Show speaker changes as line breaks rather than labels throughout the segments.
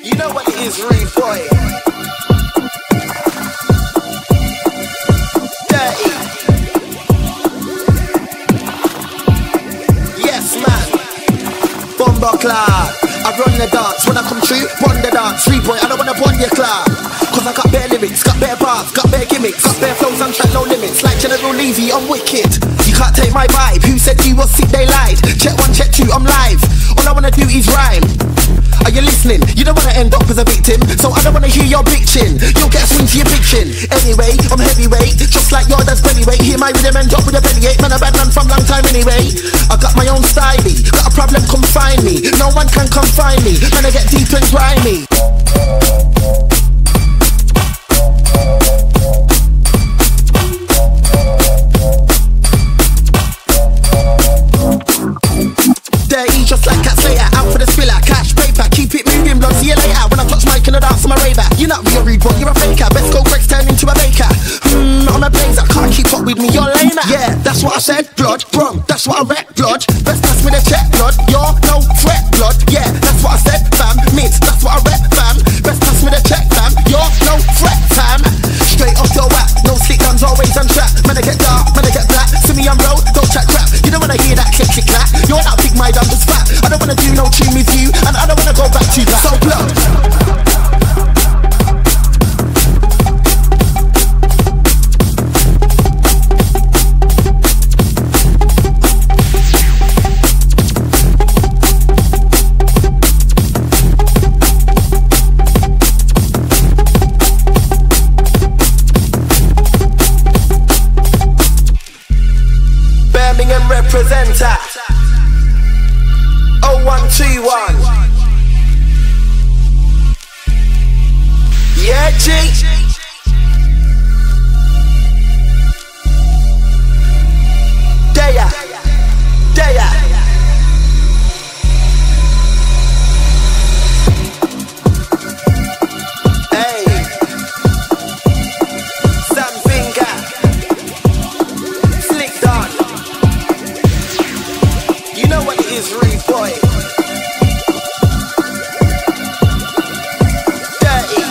You know what it is, rude boy. Dirty. Yes, man. Bomber Clark. I run the dance. When I come through, run the dance. Rude boy, I don't wanna bond your Clark. Cause I got bare lyrics, got bare bars, got bare gimmicks, got bare flows and track no limits. Like General Levy, I'm wicked. You can't take my vibe. Who said you was sick? They lied. Check one, check two, I'm live. All I wanna do is rhyme. Are you listening? You don't wanna end up as a victim, so I don't wanna hear your bitching. You'll get a swing to your bitching. Anyway, I'm heavyweight, just like your dad's bellyweight. Hear my rhythm and drop with a bellyache. Man, a bad man from long time anyway. I got my own style, got a problem, come find me. No one can confine me, man, I get deep and grimy. Dirty just like Cat Slater, out for the spiller, cash paper, keep it moving, blood, see you later. When I touch mic and I dance on my raver, you're not real rude boy, you're a faker. Best go Greg's turn into a baker. I'm a blazer, can't keep up with me, you're lame. Yeah, that's what I said, blood, wrong, that's what I rep, blood. Best pass me the check, blood, you're no threat, blood. Yeah, that's what I said, fam, mids, that's what I rep, fam. Best pass me the check, fam, you're no threat, fam. Straight off your whack, no slick guns, always on track. Man, I get dark, man, I get black. See me on road, don't chat crap. You don't wanna hear that click, click, clack. You're not big, my I'm just fat. I don't wanna do no tune with you, and I don't wanna go back to that. So blood. Birmingham representer 0121. Yeah, G. Daya. Daya. Hey. Sam Finger. Slick Don. You know what it is, rude boy. Dirty.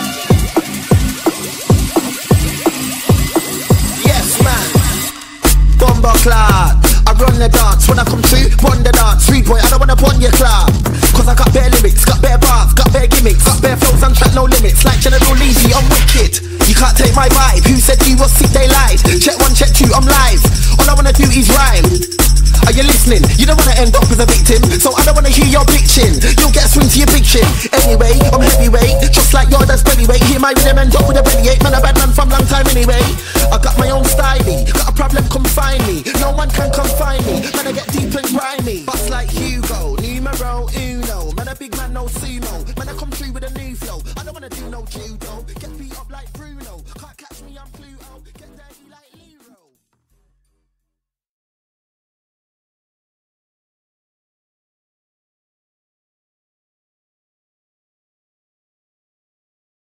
Yes, man. Bomber Clark. I run the dance. When I come through, run the dance. Rude boy, I don't wanna bond your Clark. Cause I got bare lyrics, got bare bars, got bare gimmicks, got bare flows and track no limits. Like General Levy, I'm wicked. You can't take my vibe. Who said you was sick? They lied. Check one, check two, I'm live. All I wanna do is rhyme. Are you listening? You don't wanna end up as a victim, so I don't wanna hear your bitching. You'll get a swing to your bitching. Anyway, I'm heavyweight, just like your dad's bellyweight. Hear my rhythm and drop with a bellyache. Man, a bad man from long time anyway. I got my own style, got a problem, come find me. No one can confine me, man, I get deep and grimy. Boss like Hugo, numero uno. Man, a big man, no sumo. Man, I come through with a new flow. I don't wanna do no judo.